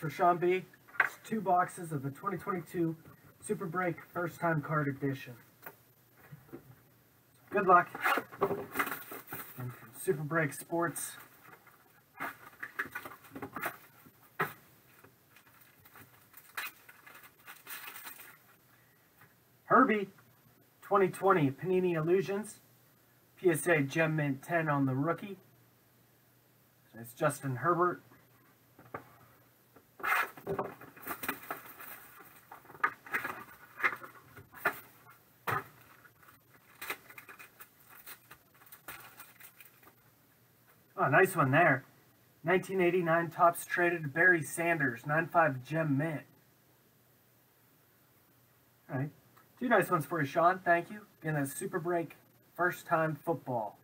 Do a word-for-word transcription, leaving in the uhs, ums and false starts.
for Sean B. It's two boxes of the twenty twenty-two Super Break First Time Card Edition. Good luck. And from Super Break Sports. Herbie, twenty twenty Panini Illusions. P S A Gem Mint ten on the rookie. So it's Justin Herbert. Oh, nice one there. nineteen eighty-nine Topps Traded Barry Sanders, nine five Gem Mint. All right. Two nice ones for you, Sean. Thank you. Again, that's Super Break First Time Football.